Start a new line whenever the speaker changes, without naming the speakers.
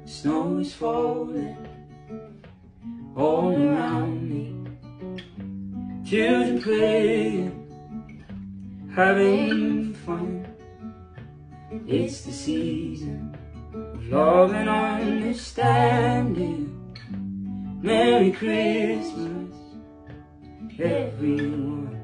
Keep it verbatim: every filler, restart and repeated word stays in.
Snow is falling all around me. Children playing, having fun. It's the season of love and understanding. Merry Christmas, everyone.